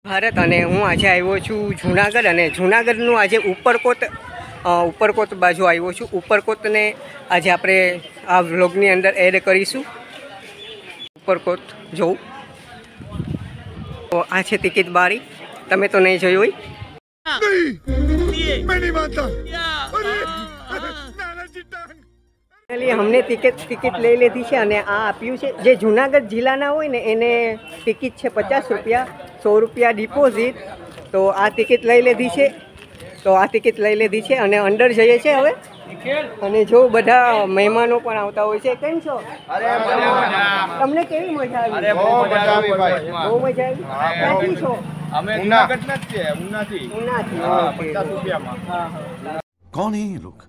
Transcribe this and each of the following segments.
ભારત અને હું આજે આવ્યો છું જૂનાગઢ અને જૂનાગઢનું આજે ઉપરકોટ બાજુ આવ્યો છું। ઉપરકોટને આજે આપણે આ વ્લોગની અંદર એડ કરીશું। ઉપરકોટ જોઉં તો આ છે ટિકિટ બારી, તમે તો નહીં જોઈ હોય। हमने टिकट ले ली थी અને આ આપ્યું છે જે જૂનાગઢ જિલ્લાના હોય ને એને ટિકિટ છે 50 રૂપિયા, 100 રૂપિયા ડિપોઝિટ। તો આ ટિકિટ લઈ લીધી છે અને અંદર જઈએ છે હવે। અને જો બધા મહેમાનો પણ આવતા હોય છે। કેમ છો? તમને કેવી મજા આવી? બહુ મજા આવી ભાઈ, બહુ મજા આવી। ક્યાંથી છો? અમે જૂનાગઢના જ છે, ઉનાથી। 50 રૂપિયામાં। कौन है ये लोग,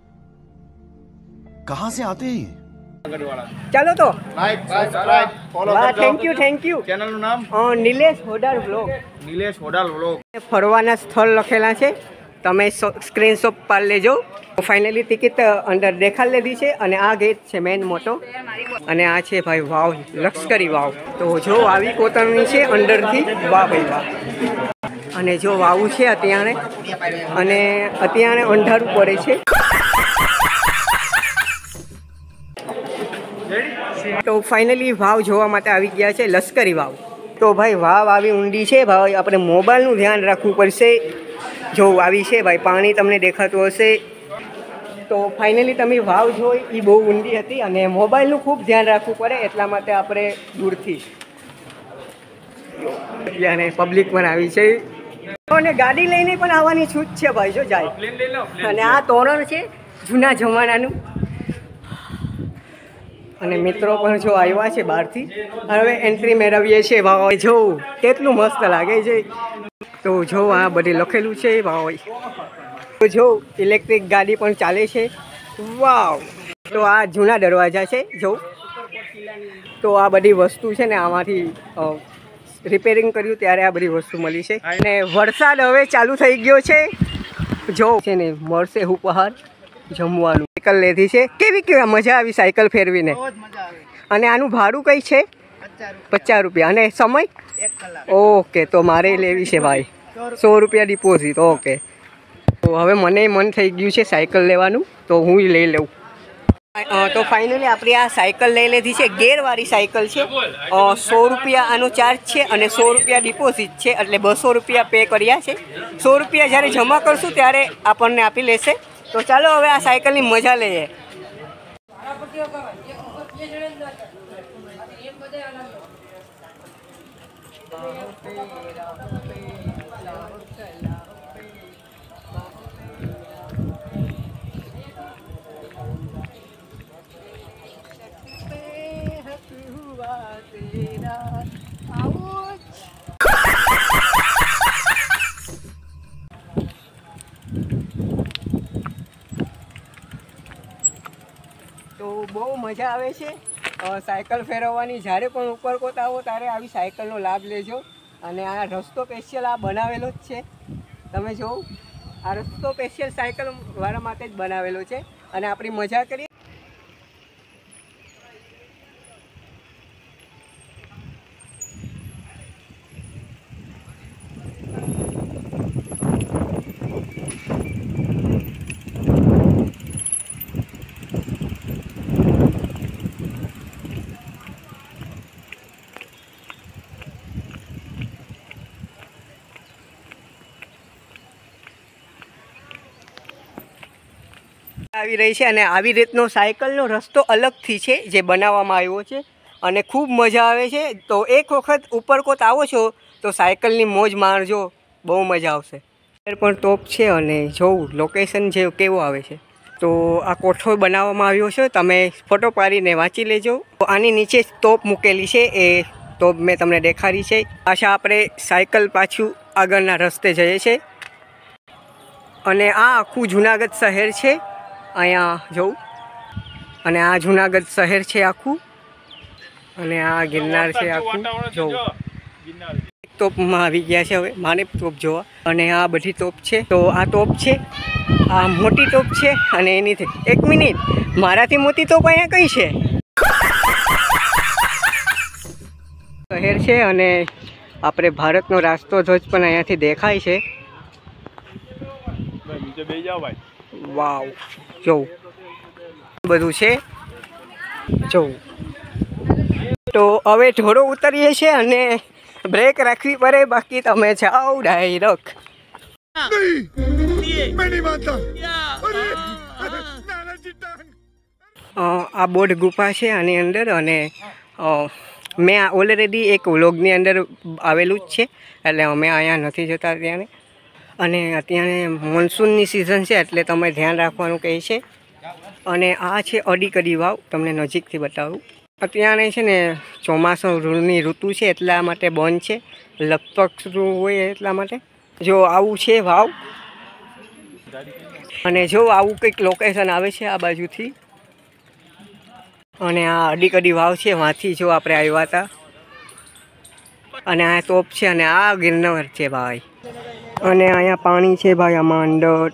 कहाँ से आते हैं? ચાલો તો લાઈક સબસ્ક્રાઇબ ફોલો કરજો। Thank you. ચેનલ નું નામ નિલેશ હોડાલ વ્લોગ। નિલેશ હોડાલ વ્લોગ। ફરવાના સ્થળ લખેલા છે, તમે સ્ક્રીનશોટ પાડી લેજો। ફાઇનલી ટિકિટ અંદર દેખાડી લીધી છે અને આ ગેટ છે મેન મોટો અને આ છે ભાઈ વાવ, લશ્કરી વાવ। તો જો આવી કોતરણી છે અંદરથી, વાહ ભાઈ વાહ। અને જો વાવું છે અત્યારે અને અત્યારે અંધારું પડે છે। તો ફાઇનલી વાવ જોવા માટે આવી ગયા છે, લશ્કરી વાવ। તો ભાઈ વાવ આવી ઊંડી છે ભાઈ, આપણે મોબાઈલનું ધ્યાન રાખવું પડશે। જો આવી છે ભાઈ, પાણી તમને દેખાતું હશે। તો ફાઇનલી તમે વાવ જોઈ એ બહુ ઊંડી હતી અને મોબાઈલનું ખૂબ ધ્યાન રાખવું પડે, એટલા માટે આપણે દૂરથી અને પબ્લિક પણ આવી છે અને ગાડી લઈને પણ આવવાની છૂટ છે ભાઈ, જો જાય। અને આ તોરણ છે જૂના જમાનાનું અને મિત્રો પણ જો આવ્યા છે બહારથી, હવે એન્ટ્રી મેળવીએ છીએ। ભાવ જો કેટલું મસ્ત લાગે છે। તો જો આ બધી લખેલું છે ભાવ, તો જો ઇલેક્ટ્રિક ગાડી પણ ચાલે છે, વાવ। તો આ જૂના દરવાજા છે જો। તો આ બધી વસ્તુ છે ને આમાંથી રિપેરિંગ કર્યું ત્યારે આ બધી વસ્તુ મળી છે। અને વરસાદ હવે ચાલુ થઈ ગયો છે, જો છે ને મળશે ઉપહાર જમવાનું। સાયકલ લીધી છે, કેવી મજા આવી સાયકલ ફેરવીને। અને આનું ભાડું કઈ છે? 50 રૂપિયા। અને સમય? 1 કલાક। ઓકે, તો મારે લેવી છે ભાઈ, 100 રૂપિયા ડિપોઝિટ। ઓકે, તો હવે મને મન થઈ ગયું છે સાયકલ લેવાનું, તો હું લઈ લઉં। તો ફાઇનલી આપણી આ સાયકલ લઈ લીધી છે, ગેરવાળી સાયકલ છે। 100 રૂપિયા આનો ચાર્જ છે અને 100 રૂપિયા ડિપોઝિટ છે, એટલે 200 રૂપિયા પે કર્યા છે। 100 રૂપિયા જ્યારે જમા કરશું ત્યારે આપણને આપી લેશે। તો ચાલો હવે આ સાયકલની મજા લઈએ। તો બહુ મજા આવે છે સાયકલ ફેરવવાની। જ્યારે પણ ઉપરકોટ આવો ત્યારે આવી સાયકલનો લાભ લેજો। અને આ રસ્તો સ્પેશિયલ આ બનાવેલો જ છે, તમે જોવો આ રસ્તો સ્પેશિયલ સાયકલવાળા માટે જ બનાવેલો છે અને આપણી મજા કરીએ। આવી રહી છે અને આવી રીતનો સાયકલનો રસ્તો અલગથી છે જે બનાવવામાં આવ્યો છે અને ખૂબ મજા આવે છે। તો એક વખત ઉપરકોટ આવો છો તો સાયકલની મોજ માણજો, બહુ મજા આવશે। પણ તોપ છે અને જોવું લોકેશન જે કેવું આવે છે। તો આ કોઠો બનાવવામાં આવ્યો છે, તમે ફોટો પાડીને વાંચી લેજો। તો આની નીચે તોપ મૂકેલી છે, એ તોપ મેં તમને દેખાડી છે। પાછા આપણે સાયકલ પાછું આગળના રસ્તે જઈએ છીએ અને આ આખું જૂનાગઢ શહેર છે અહીંયા જોઉં। અને આ જૂનાગઢ શહેર છે આખું અને આ ગિરનાર છે આખું જોઉં। તોપમાં આવી ગયા છે હવે, માને તોપ જોવા। અને આ બધી તોપ છે, તો આ તોપ છે, આ મોટી તોપ છે અને એની 1 મિનિટ, મારાથી મોટી તોપ અહીંયા કઈ છે? શહેર છે અને આપણે ભારતનો રાષ્ટ્રધ્વજ પણ અહીંયાથી દેખાય છે. નીચે બેસી જાઓ ભાઈ. વાવ, જો બધું છે જો. તો હવે થોડો ઉતરીએ છીએ અને બ્રેક રાખવી પડે, બાકી તમે જાઓ ડાયરેક્ટ. આ બોર્ડ ગુફા છે આની અંદર, અને મેં ઓલરેડી એક વ્લોગની અંદર આવેલું જ છે, એટલે અમે અહીંયા નથી જતા અત્યારે. અને અત્યારે મોન્સૂનની સિઝન છે એટલે તમે ધ્યાન રાખવાનું કહે છે. અને આ છે અડીકડી વાવ, તમને નજીકથી બતાવું. અત્યારે છે ને ચોમાસાની ઋતુ છે એટલા માટે બંધ છે, લગભગ શરૂ હોય એટલા માટે. જો આવું છે વાવ, અને જો આવું કંઈક લોકેશન આવે છે આ બાજુથી. અને આ અડીકડી વાવ છે, વાંથી જો આપણે આવ્યા હતા. અને આ તોપ છે, અને આ ગિરનાર છે ભાઈ. અને અહીંયા પાણી છે ભાઈ આમાં અંદર.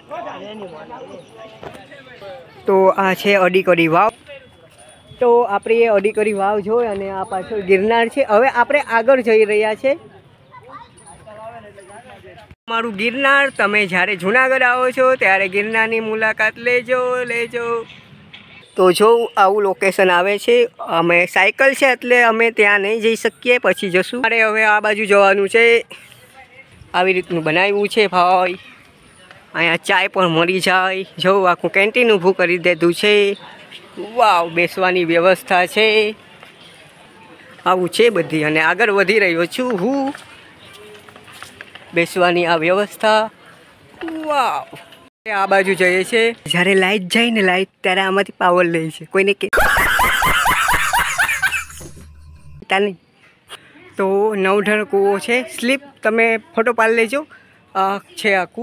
તો આ છે અડીકડી વાવ. તો આપણે એ અડીકડી વાવ જોઈ અને આ પાછળ ગિરનાર છે. હવે આપણે આગળ જઈ રહ્યા છે. મારું ગિરનાર, તમે જ્યારે જુનાગઢ આવો છો ત્યારે ગિરનારની મુલાકાત લેજો. તો જો આવું લોકેશન આવે છે. અમે સાયકલ છે એટલે અમે ત્યાં નહીં જઈ શકીએ, પછી જશું. અરે હવે આ બાજુ જવાનું છે. આવી રીતનું બનાવ્યું છે ભાઈ. અહીંયા ચાય પણ મળી જાય. જો આખું કેન્ટીન ઊભું કરી દીધું છે. વાવ, બેસવાની વ્યવસ્થા છે. આવું છે બધી. અને આગળ વધી રહ્યો છું હું. બેસવાની આ વ્યવસ્થા. વાવ, આ બાજુ જઈએ છે. જ્યારે લાઈટ જાય ને લાઈટ, ત્યારે આમાંથી પાવર લે છે. કોઈને કે નહીં. તો નવઢળ કૂવો છે. સ્લીપ તમે ફોટો પાડી લેજો. આ છે આખું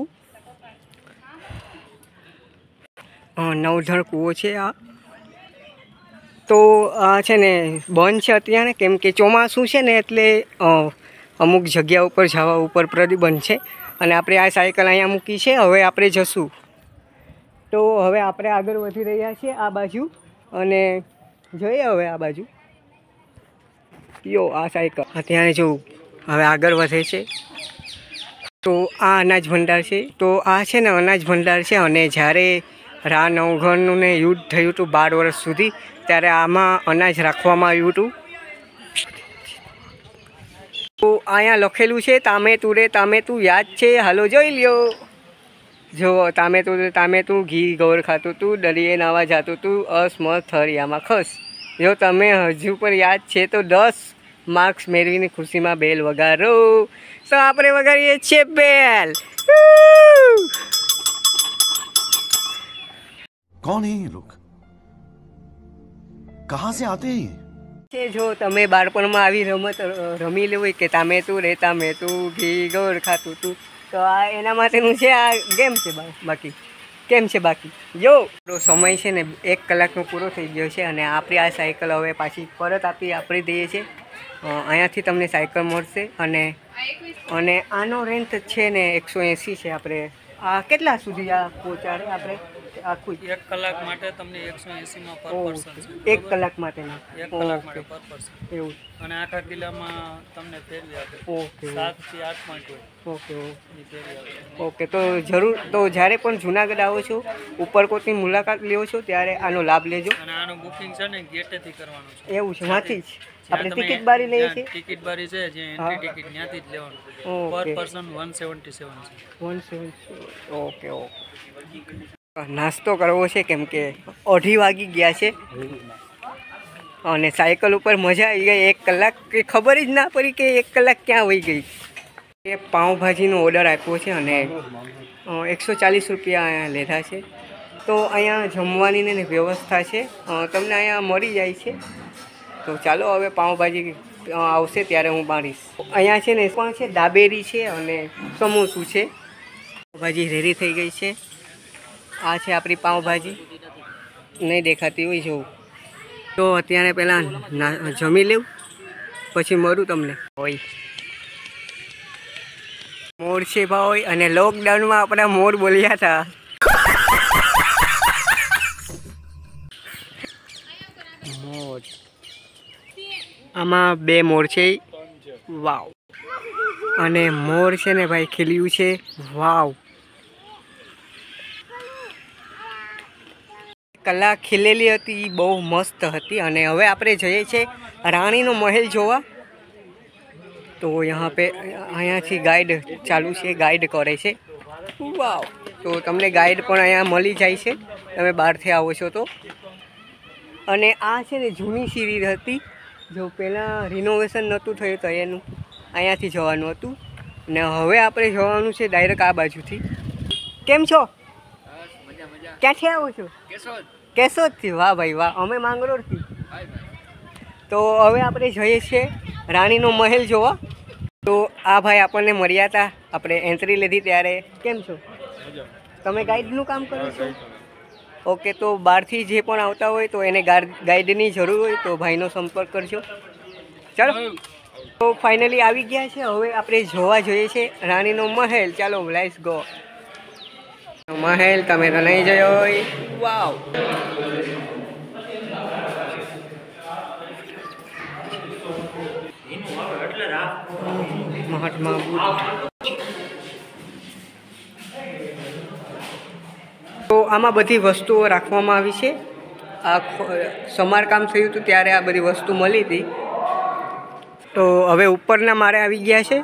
નવઢળ કૂવો છે આ. તો આ છે ને બંધ છે અત્યારે, કેમ કે ચોમાસું છે ને એટલે અમુક જગ્યા ઉપર જવા ઉપર પ્રતિબંધ છે. અને આપણે આ સાયકલ અહીંયા મૂકી છે. હવે આપણે જશું. તો હવે આપણે આગળ વધી રહ્યા છીએ આ બાજુ, અને જોઈએ હવે આ બાજુ. યો આ સાયકલ અત્યારે જો હવે આગળ વધે છે. તો આ અનાજ ભંડાર છે. તો આ છે ને અનાજ ભંડાર છે. અને જ્યારે રા નવઘણનું ને યુદ્ધ થયું હતું 12 વર્ષ સુધી, ત્યારે આમાં અનાજ રાખવામાં આવ્યું હતું. તો અહીંયા લખેલું છે તામેતું રે તામેતું, યાદ છે? હાલો જોઈ લ્યો. જો તામેતું રે તામેતું, ઘી ગોળ ખાતું તું, દરિયે નાવા જાતું તું, અસમત થરિયામાં ખસ. જો તમે હજુ પણ યાદ છે તો 10 માર્ક્સ મેળવીને ખુશીમાં બેલ વગાડો. તો આપણે વગાડીએ છીએ બેલ. कौन है ये लोग? कहाँ से आते हैं? છે જો તમે બાળપણમાં આવી રમત રમી લેવું કે તામેતું રે તામેતું, ઘી ગોળ ખાતું તું, તો આ એના માટેનું છે. આ ગેમ છે. બાકી કેમ છે બાકી જો સમય છે ને 1 કલાકનો પૂરો થઈ ગયો છે. અને આપણી આ સાયકલ હવે પાછી પરત આપી દઈએ છીએ. અહીંયાથી તમને સાયકલ મળશે. અને આનો રેન્ટ છે ને 180 છે. આપણે આ કેટલા સુધી આ પહોંચાડે? આપણે આખું 1 કલાક માટે તમને 180 માં પર પર્સન છે. 1 કલાક માટેના 1 કલાક માટે પર પર્સન એવું. અને આખા કિલ્લામાં તમને ફેરવી આપે. ઓકે 7 થી 8 પોઈન્ટ હોય ઓકે એ ફેરવી આપે. ઓકે. તો જરૂર, તો જ્યારે પણ જુનાગઢ આવો છો, ઉપરકોટની મુલાકાત લ્યો છો, ત્યારે આનો લાભ લેજો. અને આનું બુકિંગ છે ને ગેટેથી કરવાનું છે. એવું છે? ત્યાંથી જ જ્યાં આપણે તમે ટિકિટ બારી લઈએ છીએ. ટિકિટ બારી છે જે એન્ટ્રી ટિકિટ ત્યાંથી જ લેવાનું. પર પર્સન 177 છે. 170. ઓકે. નાસ્તો કરવો છે કેમ કે 2:30 વાગી ગયા છે. અને સાયકલ ઉપર મજા આવી ગઈ. 1 કલાક કે ખબર જ ના પડી કે 1 કલાક ક્યાં વહી ગઈ. એ પાઉંભાજીનો ઓર્ડર આપ્યો છે અને 140 રૂપિયા અહીંયા લીધા છે. તો અહીંયા જમવાની ને વ્યવસ્થા છે, તમને અહીંયા મળી જાય છે. તો ચાલો હવે પાઉંભાજી આવશે ત્યારે હું બારીશ. અહીંયા છે ને પણ છે, દાબેરી છે અને સમોસું છે. પાઉંભાજી રેડી થઈ ગઈ છે. આ છે આપણી પાઉંભાજી. નહીં દેખાતી હોય જોવું. તો અત્યારે પહેલાં જમી લેવું, પછી મળું તમને. હોય મોર છે ભાઈ. અને લોકડાઉનમાં આપણા મોર બોલ્યા હતા. મોર આમાં 2 મોર છે. વાવ. અને મોર છે ને ભાઈ ખીલ્યું છે. વાવ, કલા ખીલેલી હતી એ બહુ મસ્ત હતી. અને હવે આપણે જઈએ છીએ રાણીનો મહેલ જોવા. તો અહીંયાથી ગાઈડ ચાલુ છે, ગાઈડ કરે છે. વાવ, તો તમને ગાઈડ પણ અહીંયા મળી જાય છે તમે બહારથી આવો છો તો. અને આ છે ને જૂની સીરી હતી, જો પહેલાં રિનોવેશન નહોતું થયું તો એનું અહીંયાથી જવાનું હતું. ને હવે આપણે જવાનું છે ડાયરેક્ટ આ બાજુથી. કેમ છો? ક્યાંથી આવો છો? કેશોદથી. વાહ ભાઈ વાહ, અમે માંગરોળથી. તો હવે આપણે જઈએ છીએ રાણીનો મહેલ જોવા. તો આ ભાઈ આપણને મળ્યા હતા, આપણે એન્ટ્રી લીધી ત્યારે. કેમ છો? તમે ગાઈડનું કામ કરો છો? ઓકે, તો બહારથી જે પણ આવતા હોય તો એને ગાઈડની જરૂર હોય તો ભાઈનો સંપર્ક કરજો. ચાલો, તો ફાઇનલી આવી ગયા છે. હવે આપણે જોવા જોઈએ છે રાણીનો મહેલ. ચાલો, લેટ્સ ગો. મહેલ તમે તો નહીં જોયો હોય. વાવ, મહાત્મા બુદ્ધ. તો આમાં બધી વસ્તુઓ રાખવામાં આવી છે. આ સમારકામ થયું હતું ત્યારે આ બધી વસ્તુ મળી હતી. તો હવે ઉપરના માળે આવી ગયા છે.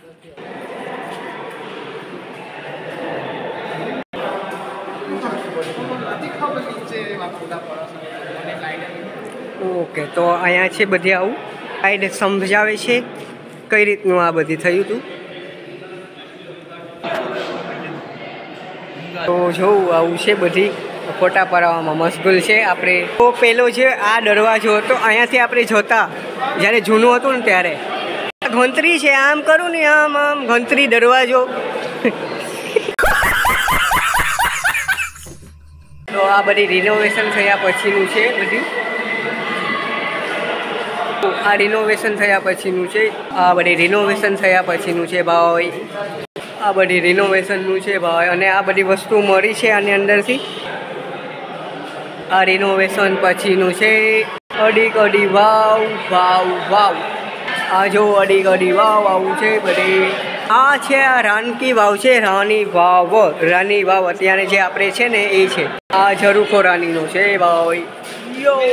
ઓકે, તો અહીંયા છે બધી આવું ગાઈડ સમજાવે છે કઈ રીતનું આ બધી થયું હતું. તો જોવું આવું છે, બધી ફોટા પડાવવામાં મશગુલ છે આપણે. તો પેલો છે આ દરવાજો હતો, અહીંયાથી આપણે જોતા જ્યારે જૂનું હતું ને ત્યારે. ઘંટરી છે, આમ કરું ને આમ આમ ઘંટરી દરવાજો. તો આ બધી રિનોવેશન થયા પછીનું છે બધી. આ રિનોવેશન થયા પછીનું છે. આ બધી રિનોવેશન થયા પછીનું છે ભાઈ. આ બધી રિનોવેશનનું છે ભાઈ. અને આ બધી વસ્તુ મળી છે આની અંદરથી. આ રિનોવેશન પછીનું છે. અડી કડી વાવ વાવ વાવ. આ જો અડી કડી વાવ આવું છે બધી. આ છે આ રાનકી વાવ છે, રાની વાવ. રાની વાવ અત્યારે જે આપણે છે ને એ છે. આ ઝરૂખો રાનીનો છે ભાઈ. યો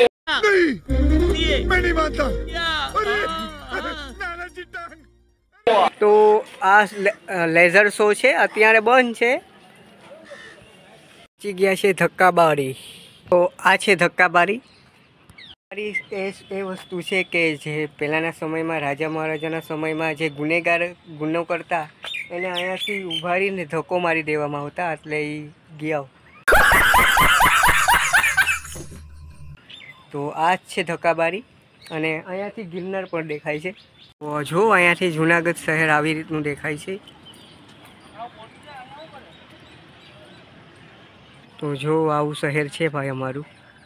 તો આ લેઝર શો છે, અત્યારે બંધ છે. પહોંચી ગયા છે ધક્કાબારી. તો આ છે ધક્કાબારી. એ વસ્તુ છે કે જે પહેલાંના સમયમાં રાજા મહારાજાના સમયમાં જે ગુનેગાર ગુનો કરતા એને અહીંયાથી ઉભારીને ધક્કો મારી દેવામાં આવતા, એટલે એ ગયા. તો આ જ છે ધક્કાબારી. અને અહીંયાથી ગિરનાર પણ દેખાય છે. જો અહીંયાથી જુનાગઢ શહેર આવી રીતનું દેખાય છે. તો જો આવું શહેર છે ભાઈ અમારું.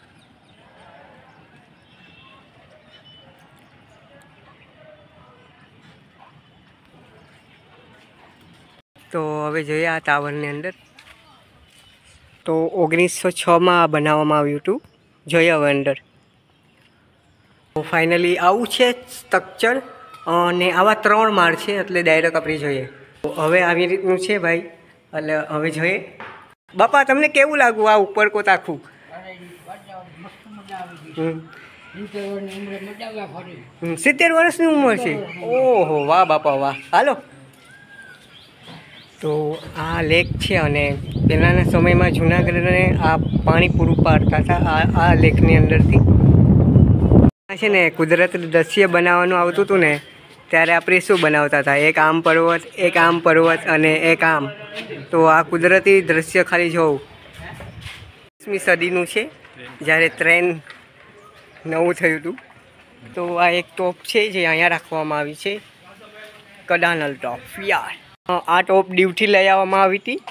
તો હવે જોઈએ આ ટાવરની અંદર. તો 1906માં બનાવવામાં આવ્યું હતું. જોઈએ હવે અંદર. તો ફાઇનલી આવું છે સ્ટ્રક્ચર. અને આવા 3 માળ છે, એટલે ડાયરેક્ટ આપણે જોઈએ. તો હવે આવી રીતનું છે ભાઈ. એટલે હવે જોઈએ. બાપા તમને કેવું લાગ્યું આ ઉપરકોટ આખું? 70 વર્ષની ઉંમર છે. ઓહો, વાહ બાપા વાહ. હાલો. તો આ લેક છે અને પહેલાંના સમયમાં જૂનાગઢને આ પાણી પૂરું પાડતા હતા આ લેકની અંદરથી. આ છે ને કુદરતી દ્રશ્ય બનાવવાનું આવતું હતું ને ત્યારે આપણે શું બનાવતા હતા? એક આમ પર્વત, એક આમ પર્વત અને એક આમ. તો આ કુદરતી દ્રશ્ય ખાલી જોવું. 20મી સદીનું છે જ્યારે ટ્રેન નવું થયું હતું. તો આ એક ટોપ છે જે અહીંયા રાખવામાં આવી છે, કડાનલ ટોપ. યાર આ ટોપ દીવથી લઈ આવવામાં આવી હતી.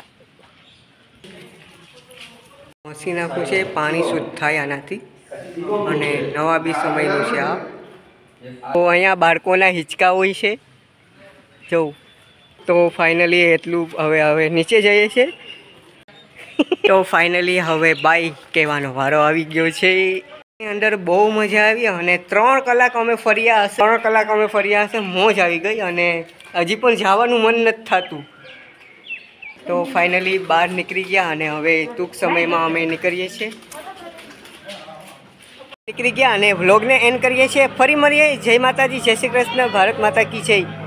મશીન નાખવું છે, પાણી શુદ્ધ થાય આનાથી. અને નવાબી સમયનું છે આ. તો અહીંયા બાળકોના હિંચકા હોય છે જોઉં. તો ફાઇનલી એટલું. હવે નીચે જઈએ છીએ. તો ફાઇનલી હવે બાય કહેવાનો વારો આવી ગયો છે. અંદર બહુ મજા આવી અને 3 કલાક અમે ફર્યા હશે. મોજ આવી ગઈ. અને હજી પણ જવાનું મન નથી થતું. તો ફાઇનલી બહાર નીકળી ગયા અને હવે ટૂંક સમયમાં અમે નીકળીએ છીએ. નીકળી ગયા અને વ્લોગને એન્ડ કરીએ છીએ. ફરી મળીએ. જય માતાજી, જય શ્રી કૃષ્ણ, ભારત માતા કી જય.